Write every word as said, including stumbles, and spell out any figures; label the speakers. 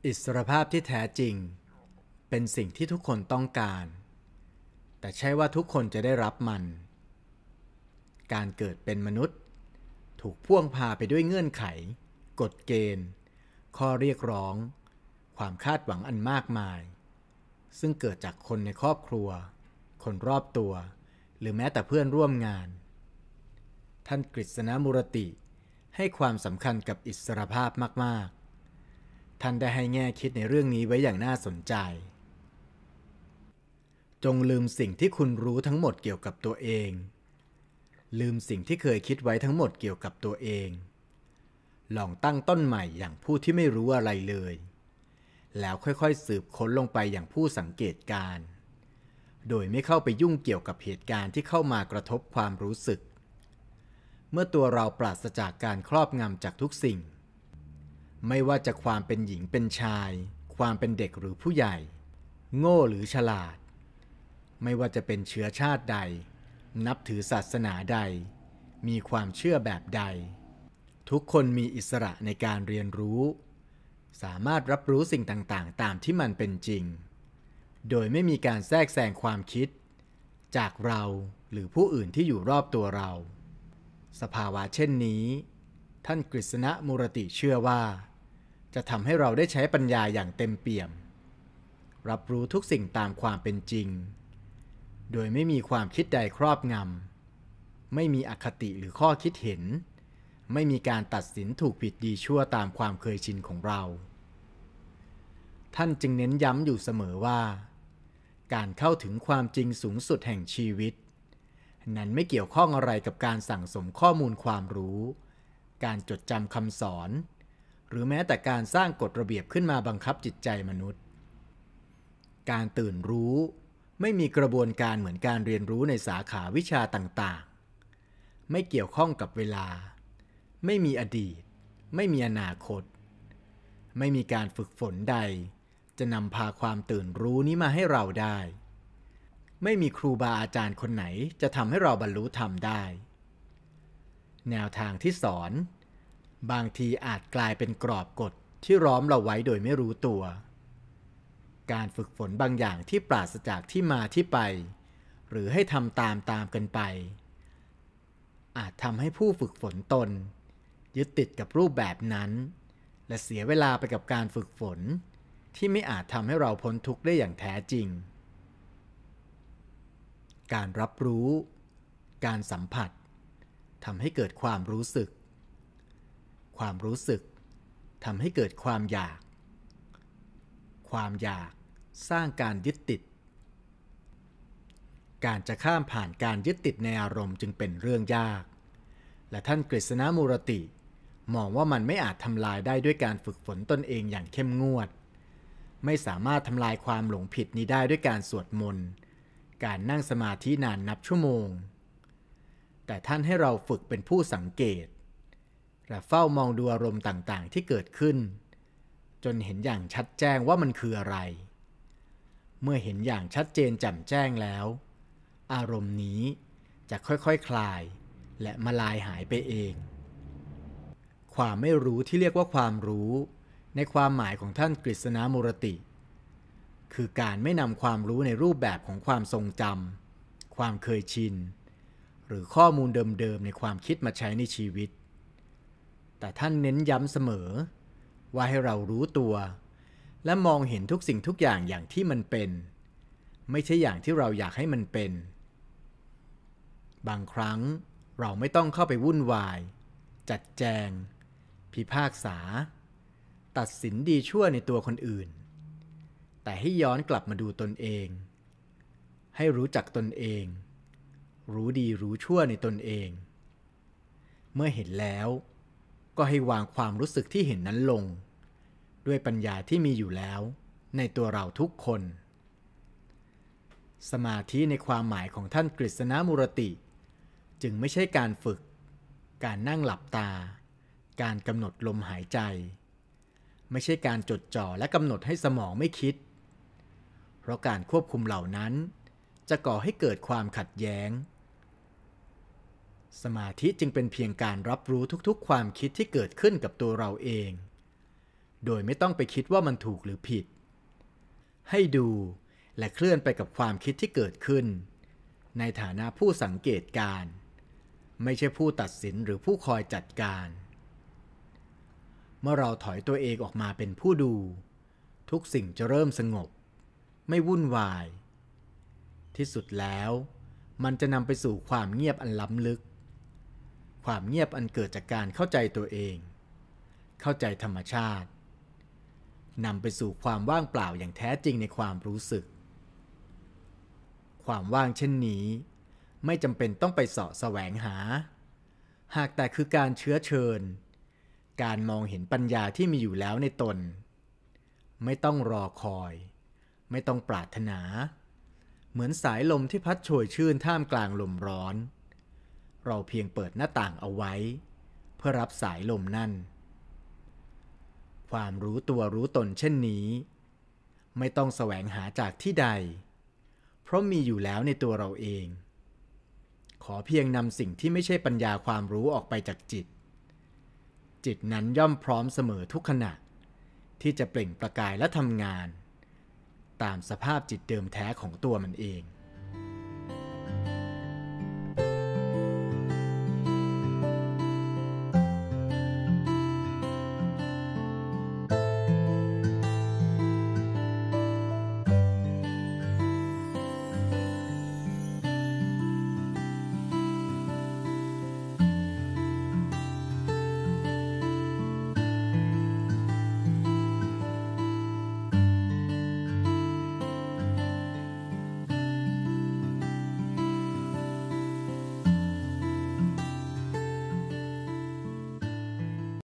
Speaker 1: อิสรภาพที่แท้จริงเป็นสิ่งที่ทุกคนต้องการแต่ใช่ว่าทุกคนจะได้รับมันการเกิดเป็นมนุษย์ถูกพ่วงพาไปด้วยเงื่อนไขกฎเกณฑ์ข้อเรียกร้องความคาดหวังอันมากมายซึ่งเกิดจากคนในครอบครัวคนรอบตัวหรือแม้แต่เพื่อนร่วมงานท่านกฤษณมุรติให้ความสำคัญกับอิสรภาพมากๆท่านได้ให้แง่คิดในเรื่องนี้ไว้อย่างน่าสนใจจงลืมสิ่งที่คุณรู้ทั้งหมดเกี่ยวกับตัวเองลืมสิ่งที่เคยคิดไว้ทั้งหมดเกี่ยวกับตัวเองลองตั้งต้นใหม่อย่างผู้ที่ไม่รู้อะไรเลยแล้วค่อยๆสืบค้นลงไปอย่างผู้สังเกตการณ์โดยไม่เข้าไปยุ่งเกี่ยวกับเหตุการณ์ที่เข้ามากระทบความรู้สึกเมื่อตัวเราปราศจากการครอบงำจากทุกสิ่งไม่ว่าจะความเป็นหญิงเป็นชายความเป็นเด็กหรือผู้ใหญ่โง่หรือฉลาดไม่ว่าจะเป็นเชื้อชาติใดนับถือศาสนาใดมีความเชื่อแบบใดทุกคนมีอิสระในการเรียนรู้สามารถรับรู้สิ่งต่างๆตามที่มันเป็นจริงโดยไม่มีการแทรกแซงความคิดจากเราหรือผู้อื่นที่อยู่รอบตัวเราสภาวะเช่นนี้ท่านกฤษณมุรติเชื่อว่าจะทำให้เราได้ใช้ปัญญาอย่างเต็มเปี่ยมรับรู้ทุกสิ่งตามความเป็นจริงโดยไม่มีความคิดใดครอบงำไม่มีอคติหรือข้อคิดเห็นไม่มีการตัดสินถูกผิดดีชั่วตามความเคยชินของเราท่านจึงเน้นย้ำอยู่เสมอว่าการเข้าถึงความจริงสูงสุดแห่งชีวิตนั้นไม่เกี่ยวข้องอะไรกับการสั่งสมข้อมูลความรู้การจดจำคำสอนหรือแม้แต่การสร้างกฎระเบียบขึ้นมาบังคับจิตใจมนุษย์การตื่นรู้ไม่มีกระบวนการเหมือนการเรียนรู้ในสาขาวิชาต่างๆไม่เกี่ยวข้องกับเวลาไม่มีอดีตไม่มีอนาคตไม่มีการฝึกฝนใดจะนำพาความตื่นรู้นี้มาให้เราได้ไม่มีครูบาอาจารย์คนไหนจะทำให้เราบรรลุธรรมได้แนวทางที่สอนบางทีอาจกลายเป็นกรอบกฎที่ล้อมเราไว้โดยไม่รู้ตัวการฝึกฝนบางอย่างที่ปราศจากที่มาที่ไปหรือให้ทำตามตามกันไปอาจทำให้ผู้ฝึกฝนตนยึดติดกับรูปแบบนั้นและเสียเวลาไปกับการฝึกฝนที่ไม่อาจทำให้เราพ้นทุกข์ได้อย่างแท้จริงการรับรู้การสัมผัสทำให้เกิดความรู้สึกความรู้สึกทำให้เกิดความอยากความอยากสร้างการยึดติดการจะข้ามผ่านการยึดติดในอารมณ์จึงเป็นเรื่องยากและท่านกฤษณมุรติมองว่ามันไม่อาจทำลายได้ด้วยการฝึกฝนตนเองอย่างเข้มงวดไม่สามารถทำลายความหลงผิดนี้ได้ด้วยการสวดมนต์การนั่งสมาธินานนับชั่วโมงแต่ท่านให้เราฝึกเป็นผู้สังเกตและเฝ้ามองดูอารมณ์ต่างๆที่เกิดขึ้นจนเห็นอย่างชัดแจ้งว่ามันคืออะไรเมื่อเห็นอย่างชัดเจนแจ่มแจ้งแล้วอารมณ์นี้จะค่อยๆ ค, คลายและมาลายหายไปเองความไม่รู้ที่เรียกว่าความรู้ในความหมายของท่านกฤษณมุรติคือการไม่นำความรู้ในรูปแบบของความทรงจำความเคยชินหรือข้อมูลเดิมๆในความคิดมาใช้ในชีวิตแต่ท่านเน้นย้ำเสมอว่าให้เรารู้ตัวและมองเห็นทุกสิ่งทุกอย่างอย่างที่มันเป็นไม่ใช่อย่างที่เราอยากให้มันเป็นบางครั้งเราไม่ต้องเข้าไปวุ่นวายจัดแจงพิพากษาตัดสินดีชั่วในตัวคนอื่นแต่ให้ย้อนกลับมาดูตนเองให้รู้จักตนเองรู้ดีรู้ชั่วในตนเองเมื่อเห็นแล้วก็ให้วางความรู้สึกที่เห็นนั้นลงด้วยปัญญาที่มีอยู่แล้วในตัวเราทุกคนสมาธิในความหมายของท่านกฤษณมุรติจึงไม่ใช่การฝึกการนั่งหลับตาการกำหนดลมหายใจไม่ใช่การจดจ่อและกำหนดให้สมองไม่คิดเพราะการควบคุมเหล่านั้นจะก่อให้เกิดความขัดแย้งสมาธิจึงเป็นเพียงการรับรู้ทุกๆความคิดที่เกิดขึ้นกับตัวเราเองโดยไม่ต้องไปคิดว่ามันถูกหรือผิดให้ดูและเคลื่อนไปกับความคิดที่เกิดขึ้นในฐานะผู้สังเกตการณ์ไม่ใช่ผู้ตัดสินหรือผู้คอยจัดการเมื่อเราถอยตัวเองออกมาเป็นผู้ดูทุกสิ่งจะเริ่มสงบไม่วุ่นวายที่สุดแล้วมันจะนำไปสู่ความเงียบอันล้ำลึกความเงียบอันเกิดจากการเข้าใจตัวเองเข้าใจธรรมชาตินำไปสู่ความว่างเปล่าอย่างแท้จริงในความรู้สึกความว่างเช่นนี้ไม่จำเป็นต้องไปเสาะแสวงหาหากแต่คือการเชื้อเชิญการมองเห็นปัญญาที่มีอยู่แล้วในตนไม่ต้องรอคอยไม่ต้องปรารถนาเหมือนสายลมที่พัดโชยชื่นท่ามกลางลมร้อนเราเพียงเปิดหน้าต่างเอาไว้เพื่อรับสายลมนั่นความรู้ตัวรู้ตนเช่นนี้ไม่ต้องแสวงหาจากที่ใดเพราะมีอยู่แล้วในตัวเราเองขอเพียงนำสิ่งที่ไม่ใช่ปัญญาความรู้ออกไปจากจิตจิตนั้นย่อมพร้อมเสมอทุกขณะที่จะเปล่งประกายและทำงานตามสภาพจิตเดิมแท้ของตัวมันเอง